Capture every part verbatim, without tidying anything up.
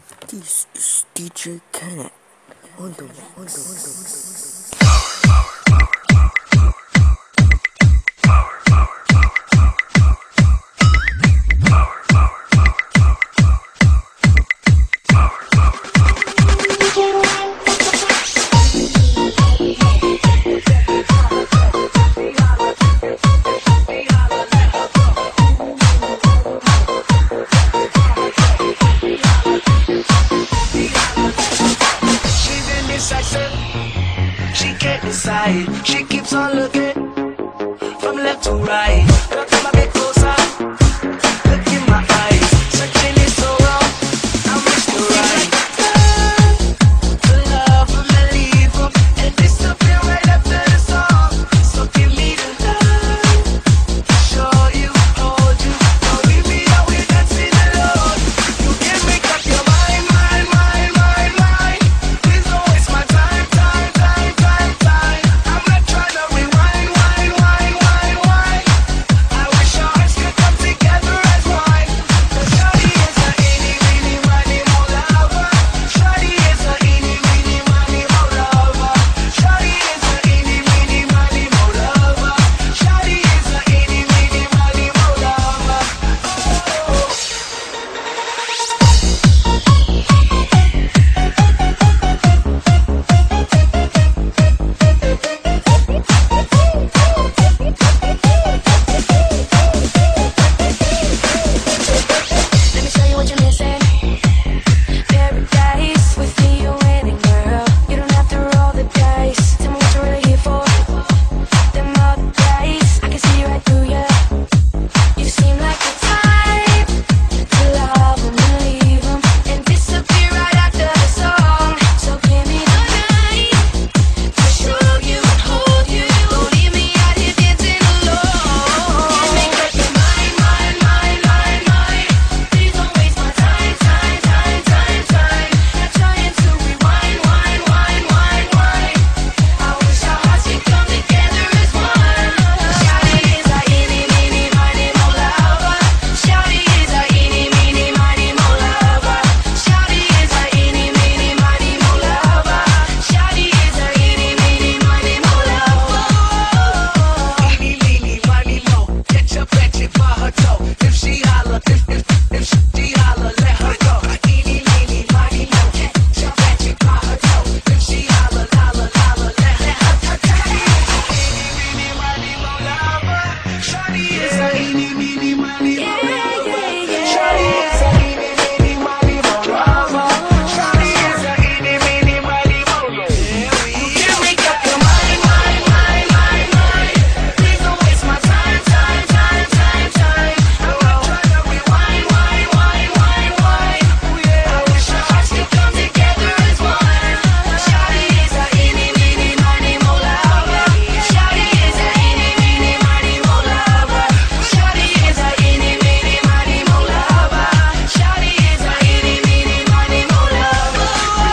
This is D J Kenneth on the on the on the. She can't decide. She keeps on looking from left to right. Girl, come a bit closer. Look in my eyes. Searching is so wrong. I wish to right. The love will leave them and disappear right after the song. So give me the love. Show you, hold you. Don't leave me out here dancing alone. You can make up your mind, mind, mind, mind, mind. Please don't waste my time, time, time, time, time. I'm not trying to rewind, wind, wind, wind, wind. I wish our hearts could come together as one. Cause Shawty is a eeny, meeny, miny, mo lover. Shawty is a eeny, meeny, miny, mo lover. Shawty is a eeny, meeny, miny, mo lover. Shawty is a eeny, meeny, miny, mo lover. Let me show you what you're missing. Paradise with me, you're winning, girl. You don't have to roll the dice. Tell me what you're really here for. Them other guys, I can see right through ya. You seem like the type to love 'em and leave 'em and disappear right after the song. So give me the night to show you and hold you. Don't leave me out here dancing alone. Make up your mind, mind, mind, mind, mind. Please don't waste my time, time, time, time, time. Not trying to rewind, wind, wind, wind, wind. I wish our hearts could come together as one. Shawty is a eeny, meeny, miny, mo lover. Shawty is a eeny, meeny, miny, mo lover. Shawty is a eeny, meeny, miny, mo lover. Shawty is a eeny, meeny, miny, mo lover. Eeny, meeny, miny, mo. Get your bitch by her toe. If she holler, if if if she holler, let her go. Eeny, meeny, miny, mo. Get your bitch by her toe. If she holler, holler, holler, let her go. Eeny, meeny, miny, mo lover. Shawty is a eeny, meeny, miny, mo lover. Shawty is a eeny, meeny, miny, mo lover. Shawty is a eeny, meeny, miny, mo lover. You can make up your mind, mind, mind, mind, mind. Please don't waste my time, time, time, time, time. I'm not trying to rewind, wind, wind, wind, wind. I wish our hearts could come together as one. Shawty is a eeny, meeny, miny, mo lover. Shawty is a eeny, meeny, miny, mo lover. Shawty is a eeny, meeny, miny, mo lover. Shawty is a eeny, meeny, miny, mo lover.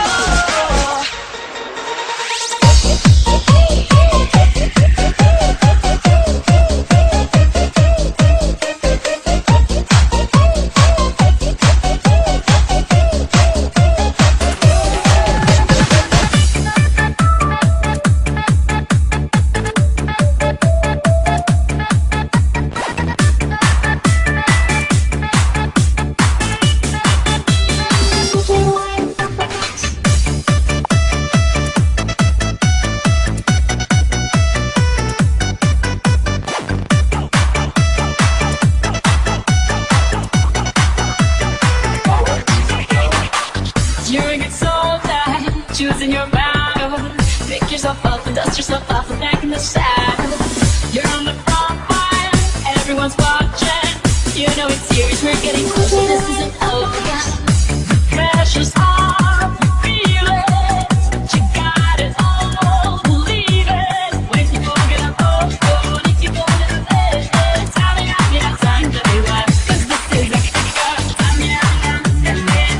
You're a good soldier, choosing your battle. Pick yourself up and dust yourself off and back in the saddle. You're on the front line, everyone's watching. You know it's serious, we're getting closer, this isn't over. Pressure's on, you feel it. But you got it all, believe it. When people get up, oh, oh, when you go to the bed, tell me I'm your time to be wild. Cause this is a kicker, I'm your man, and then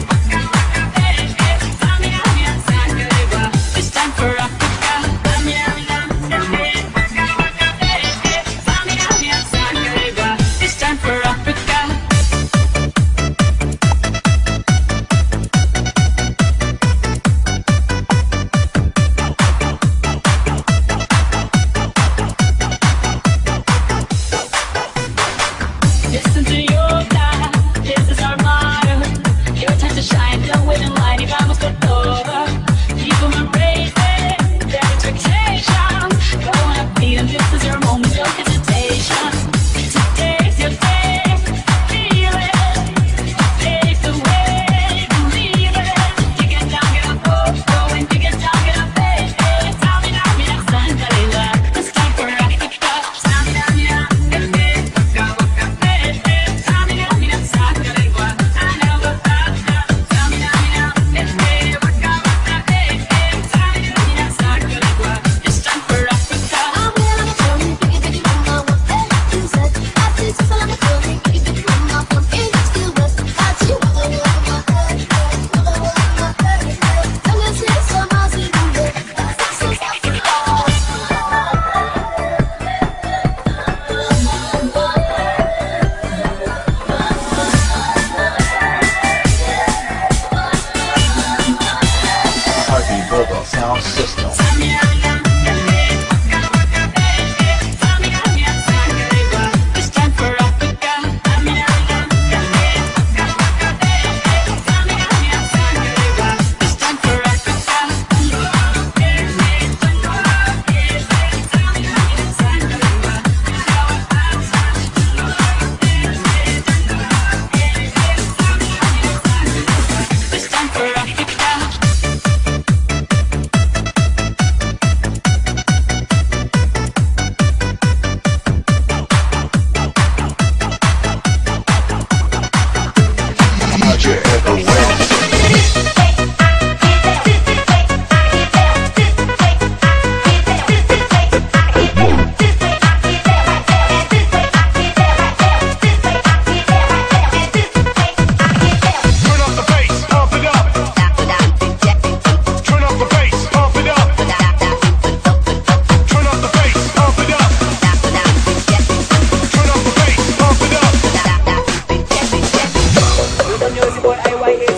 it's time for Africa. I'm your man, and then it's time for Africa. D J Everwell. Music boy, I Y A.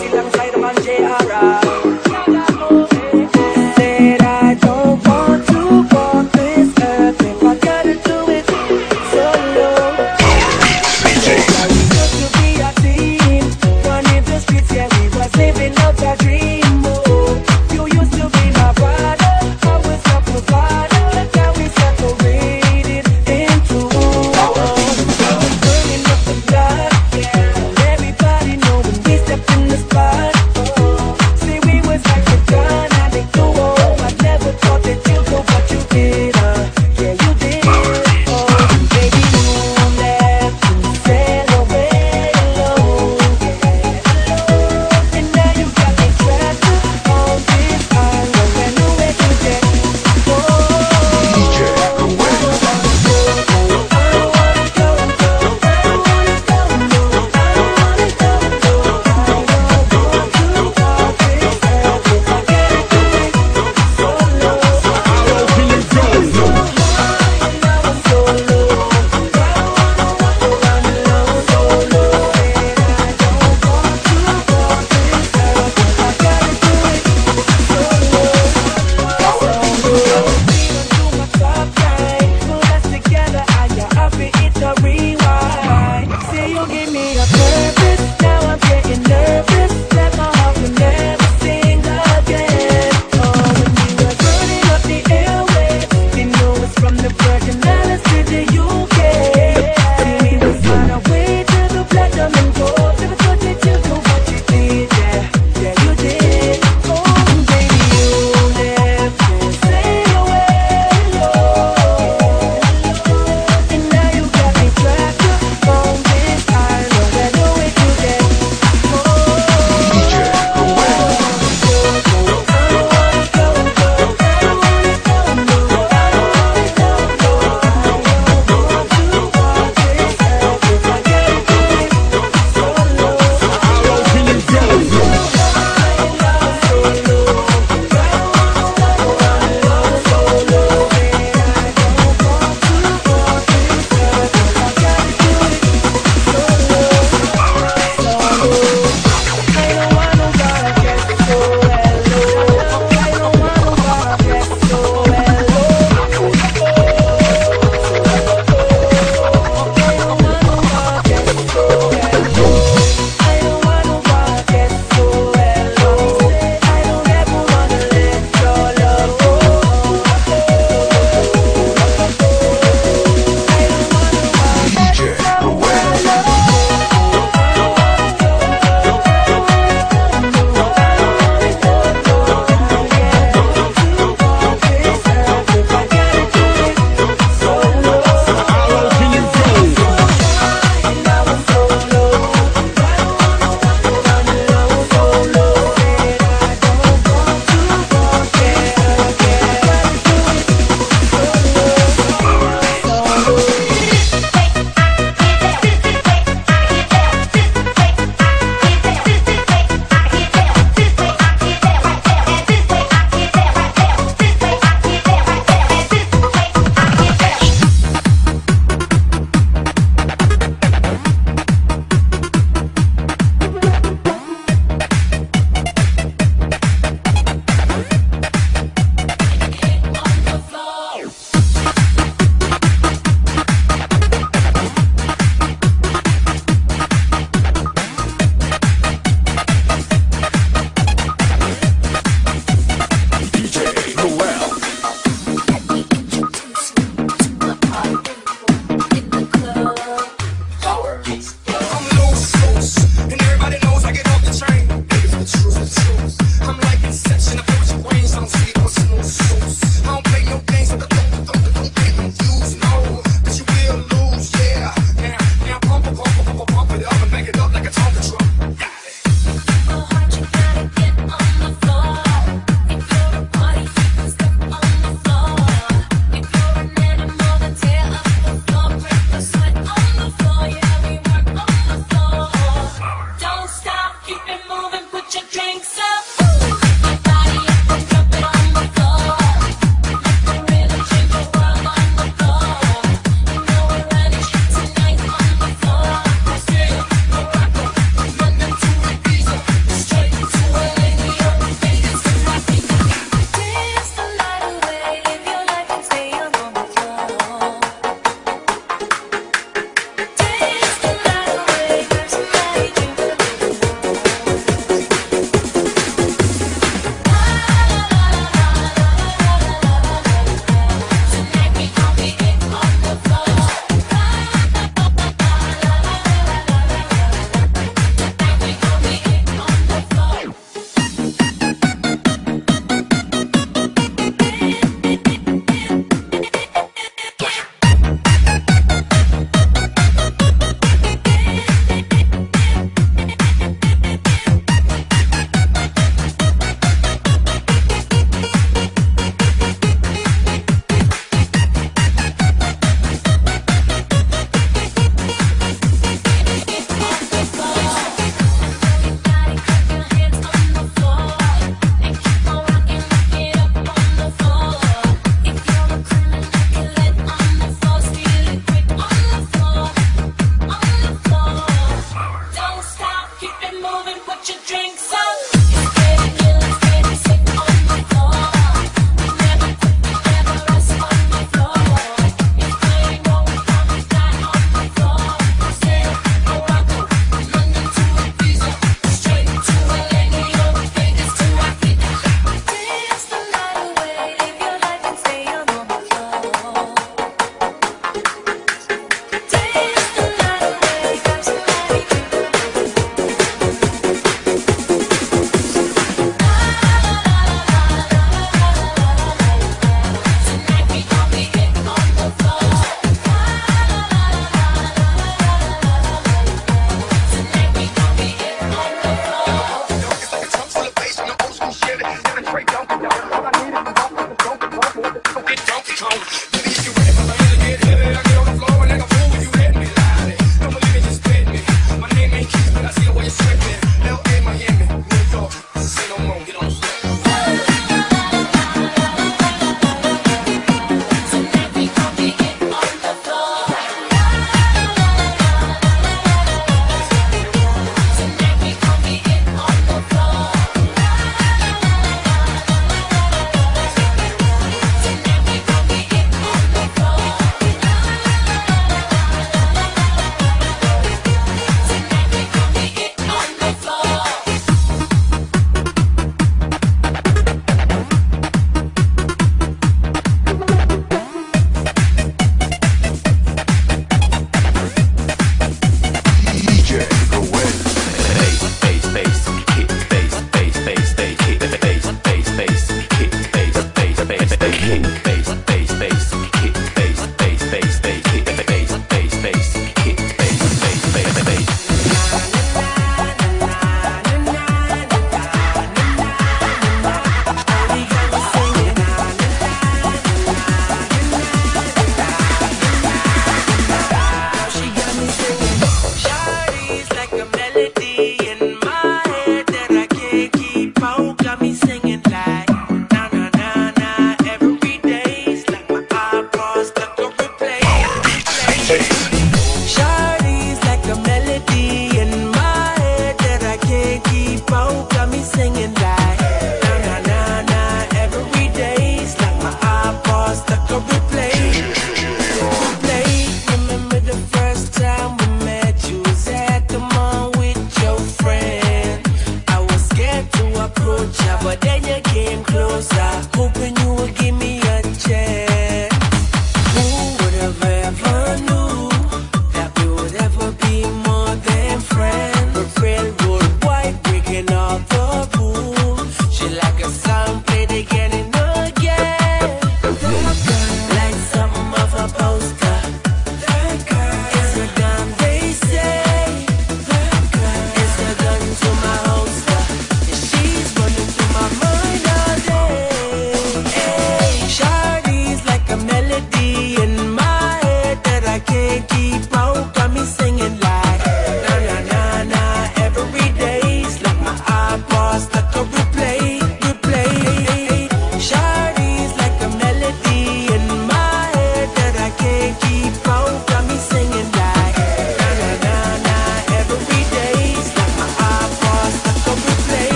She's running through my mind.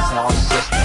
sound system.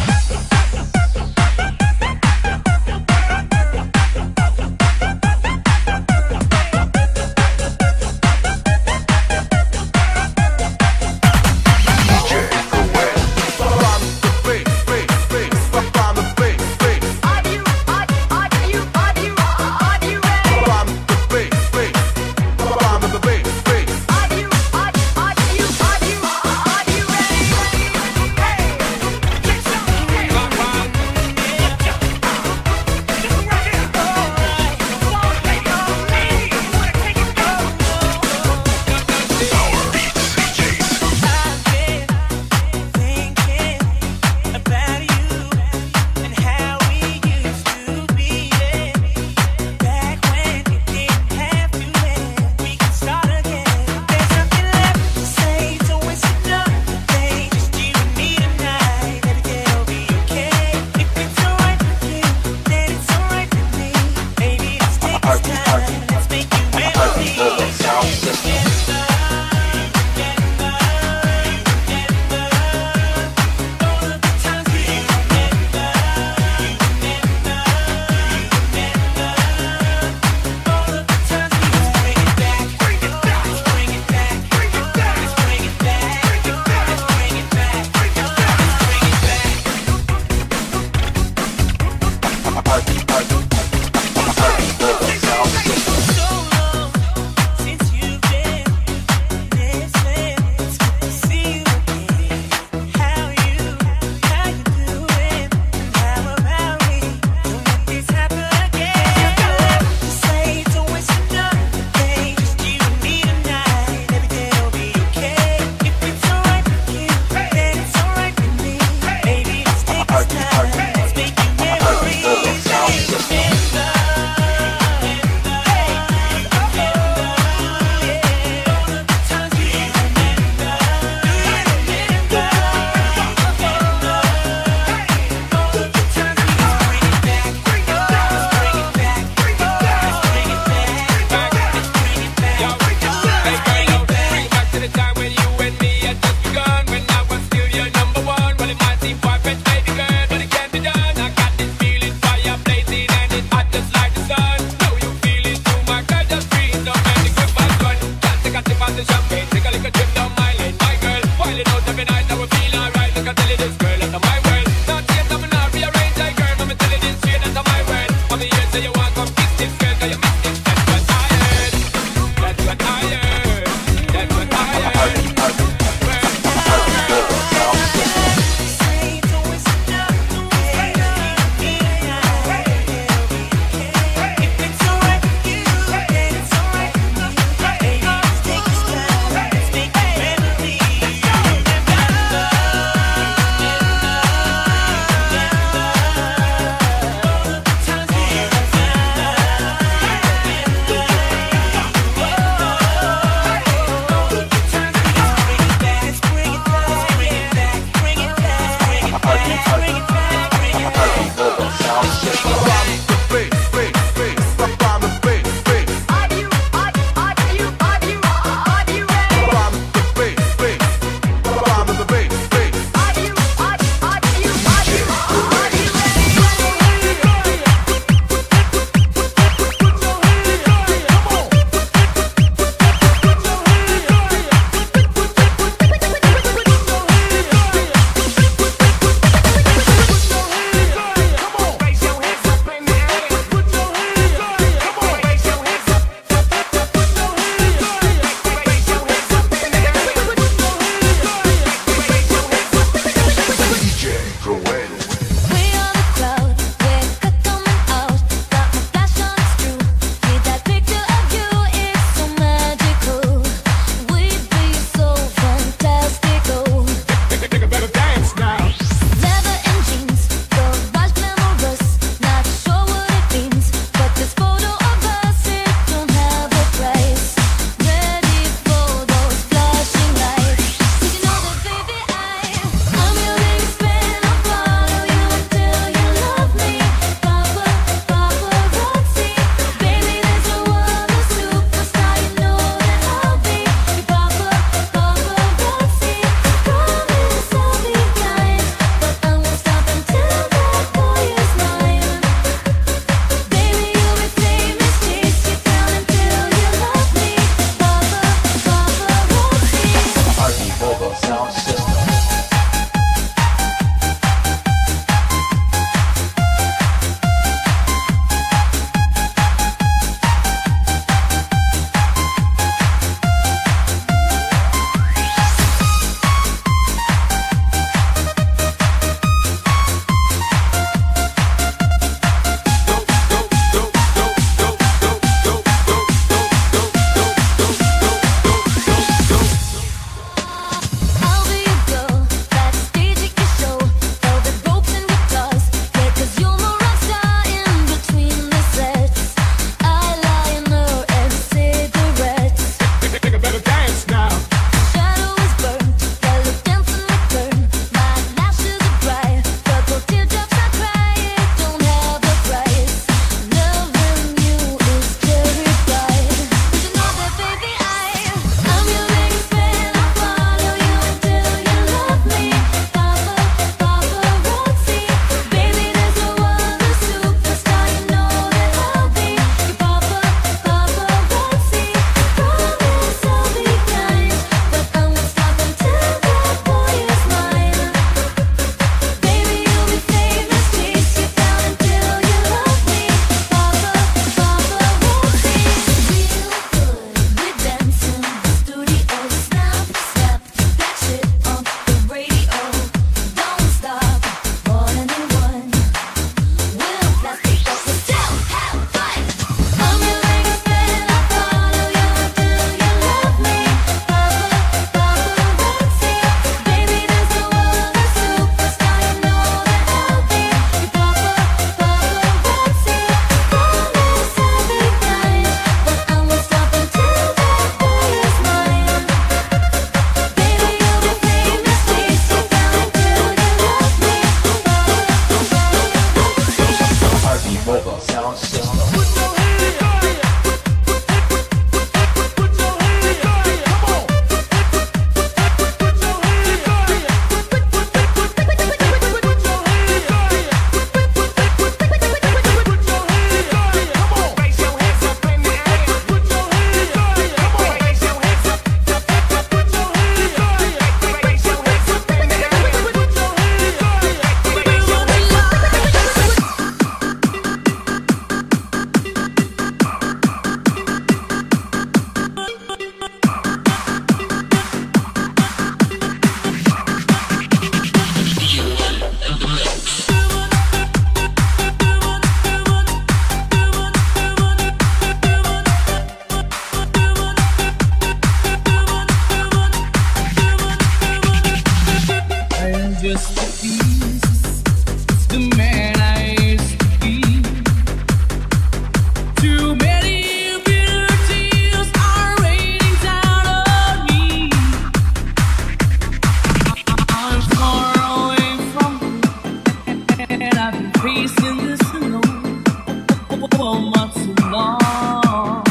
And I've been facing this alone for much too long.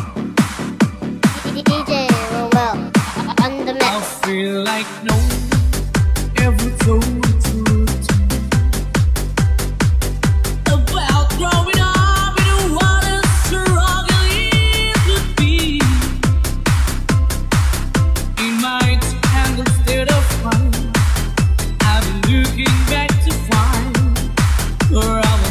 D J Romel on the I mix. feel like no one ever told the truth about growing up in what a struggle it would be. In my tangled state of mind, I've been looking back to find where I was.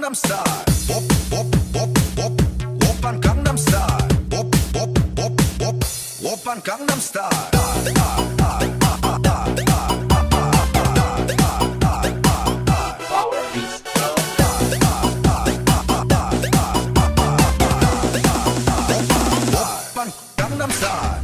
Style. Op, op, op, op, Oppan Gangnam Style. Op, op, op, op, Oppan Gangnam Style. Oppan Gangnam Style.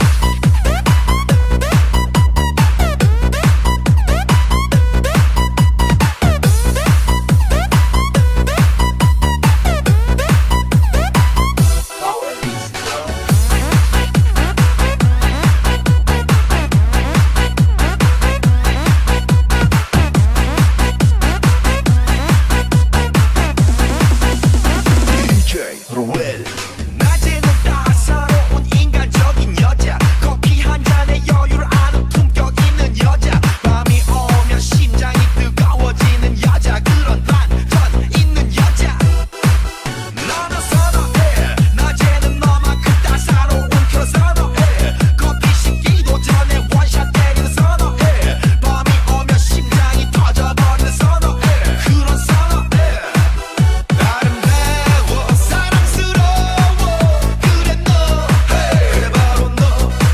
Ruel. 낮에는 따사로운 인간적인 여자 커피 한 잔에 여유를 아는 품격 있는 여자 밤이 오면 심장이 뜨거워지는 여자 그런 반전 있는 여자 너는 선호해 낮에는 너만큼 따사로운 그런 선호해 커피 식기도 전에 원샷 때리는 선호해 밤이 오면 심장이 터져버리는 선호해 그런 선호해 아름다워 사랑스러워 그래 너 그래 바로 너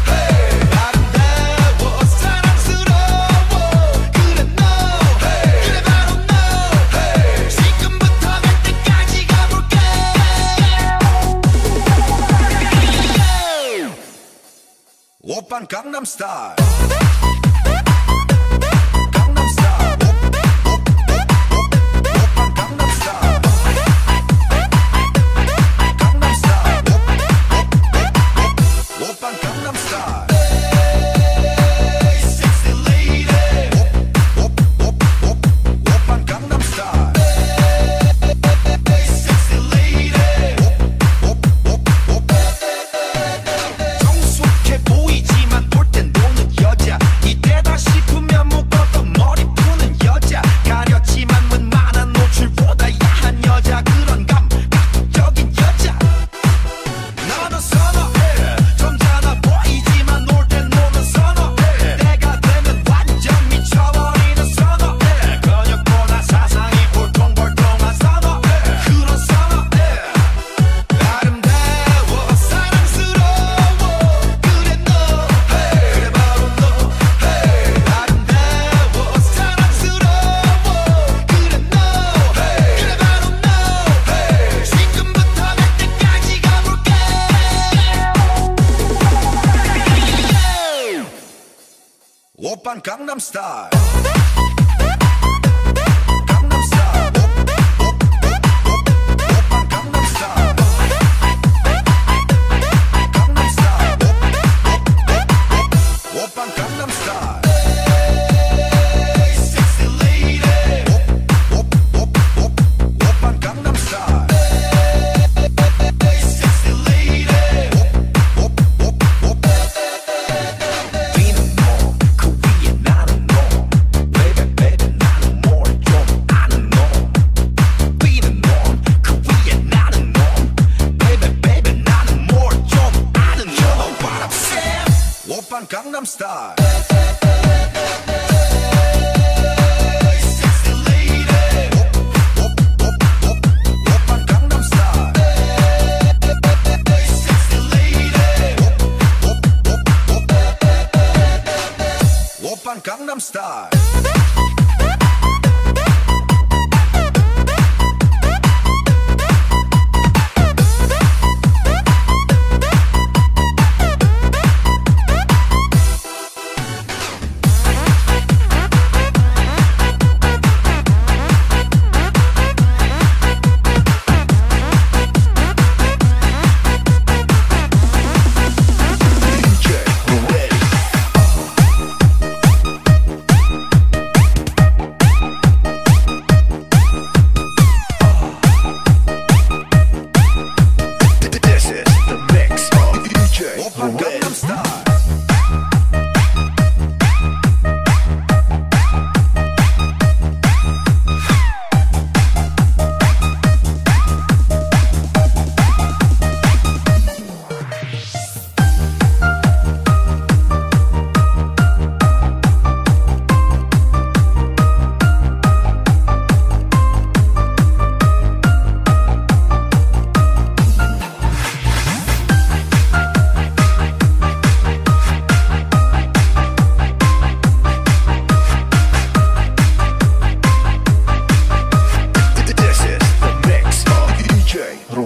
아름다워 사랑스러워 그래 너 그래 바로 너 지금부터 갈 때까지 가볼게 오빤 강남 스타일 강남 스타일 오빤 강남 스타일 강남 스타일 오빤 강남 스타일 Sexy lady 오빤 강남 스타일 Sexy lady 정숙해 보이지만 볼 땐 노는 여자 이때다 싶으면 묶었던 머리 푸는 여자 가렸지만 웬만한 노출보다 야한 여자 그런 감각적인 여자 너는 선호해 점잖아 보이지만 놀 땐 노는 선호해 내가 되면 완전 미쳐버리는 선호해 근육보다 사상이 볼통볼통한 선호해 그런 선호해 아름다워 사랑스러워 그래 너 그래 바로 너 아름다워 사랑스러워 그래 너 그래 바로 너 지금부터 갈 때까지 가볼게 오빤 강남 스타일 강남 스타일 오빤 강남 스타일 강남 스타일 오빤 강남 스타일 Sexy lady 오빤 강남 스타일 Sexy lady 뛰는 놈그 위에 나는 놈 Baby baby 나는 뭘 좀 아는 놈 뛰는 놈그 위에 나는 놈 Baby baby 나는 뭘 좀 아는 놈 You know what I'm saying 오빤 강남 스타일 Sexy lady 오빤 강남 스타일 Sexy lady 오빤 강남 스타일 Ruel.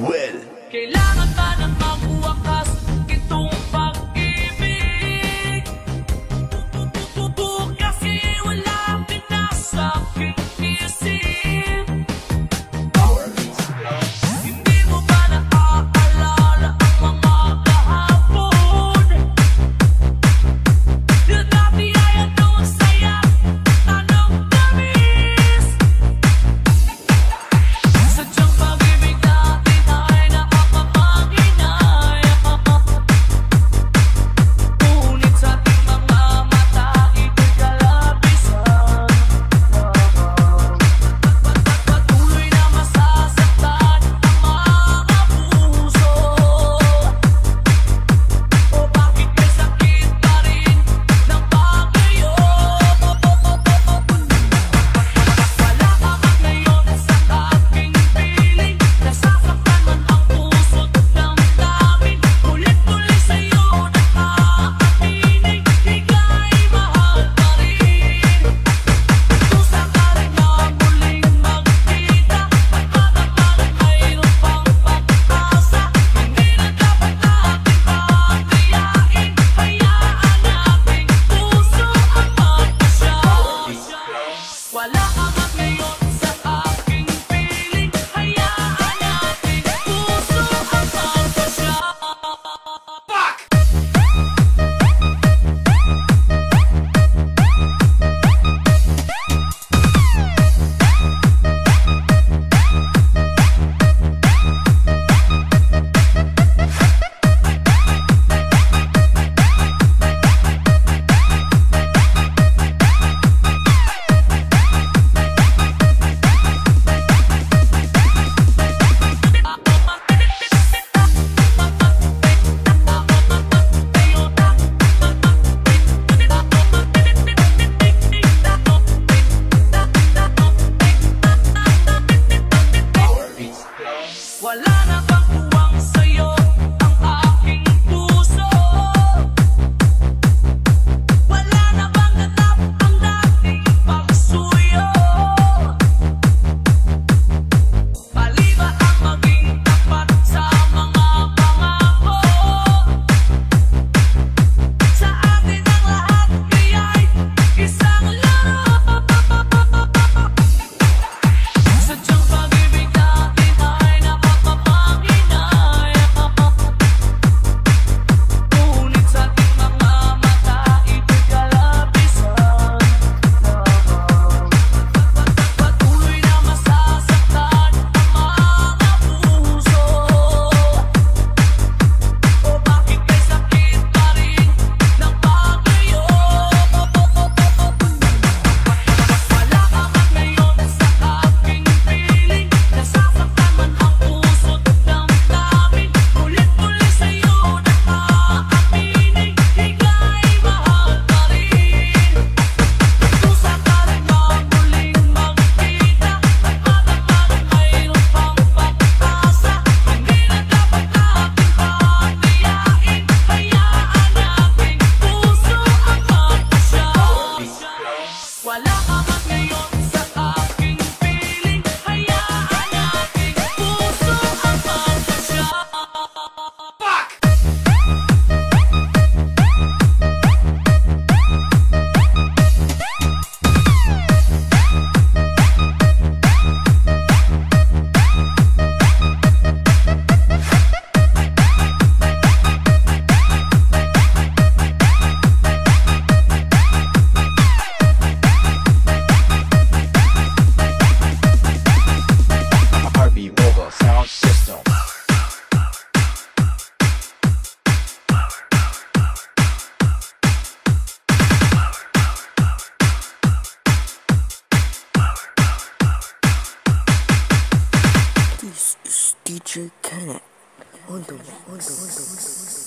Noel. Kailangan ba nang magwakas itong pag-ibig? Kasi wala ka na sa aking isip. Hindi mo ba naaalala ang mga kahapon? Na dati ay anong saya, anong tamis. Sadyang pag-ibig natin ay nakakapanghinay. Ngunit sa ating mga mata ito'y kalabisan. Patuloy na masasaktan ang mga puso. O bakit may sakit pa rin ng pag-iyo? Wala ka man ngayon sa aking piling. Nasasaktan man ang puso't damdamin. Ulit-uli sa'yo nag-aaminin. Ika'y mahal pa rin. Kung sakaling na muling magkita, at madapalang mayroon pang pag-asa. Hindi na dapat natin pagtiyain. Hayaan nating puso ang magpasya. Wala ka man ngayon sa aking piling. Hayaan nating puso ang magpasya. Wala na bang tuwang sa'yo ang aking puso? Wala na bang natap ang dating pagsuyo? Mali ba ang maging tapat sa mga pangako? Sa atin ang lahat kaya'y isang laro. Sadyang pag-ibig natin ay nakakapanghinay. Ngunit sa ating mga mata ito'y kalabisan. Patuloy na masasaktan ang mga puso. O bakit may sakit pa rin ng pag-iyo? Wala ka man ngayon sa aking piling. Nasasaktan man ang puso't damdamin. Ulit-uli sa'yo nag-aaminin. Ika'y mahal pa rin. Kung sakaling na muling magkita, at madapalang mayroon pang pag-asa. Hindi na dapat natin pagtiyain. Hayaan nating puso ang magpasya. Wala ka man ngayon sa aking piling. Hayaan nating puso ang magpasya. Heartbeat Mobile Sound System. This is D J Kenneth on the on the on the